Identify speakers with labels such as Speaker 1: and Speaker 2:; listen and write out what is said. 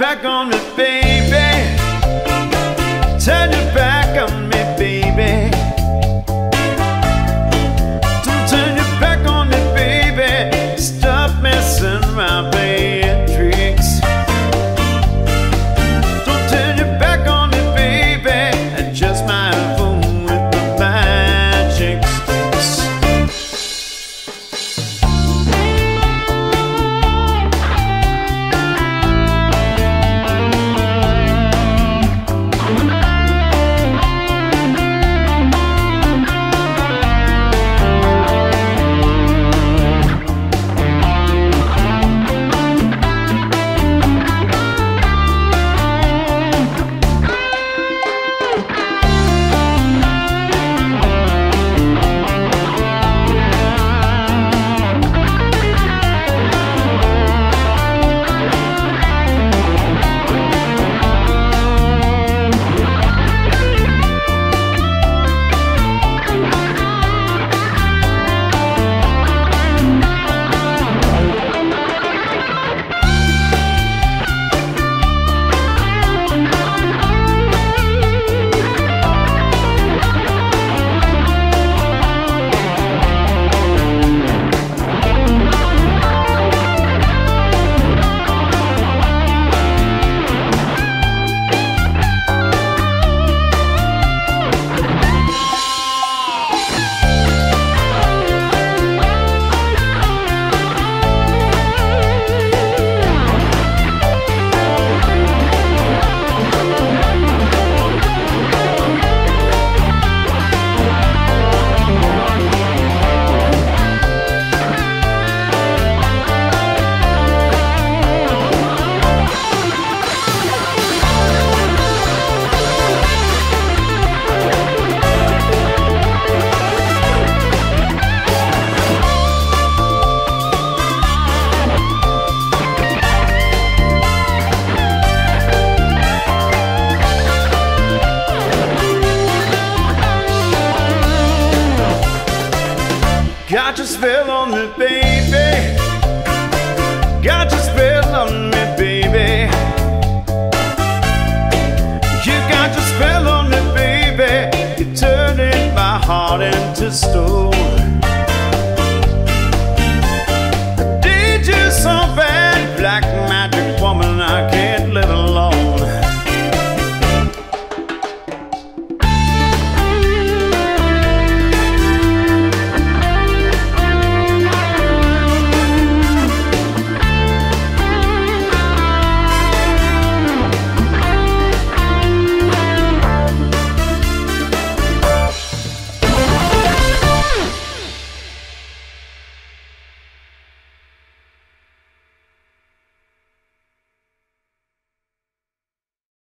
Speaker 1: back on me, baby. Turn your back on me, baby. Don't turn your back on me, baby. Stop messing around, playing tricks. Don't turn your back on me, baby. I just might fool with the magic sticks. Got your spell on me, baby. Got your spell on me, baby. You got your spell on me, baby. You're turning my heart into stone.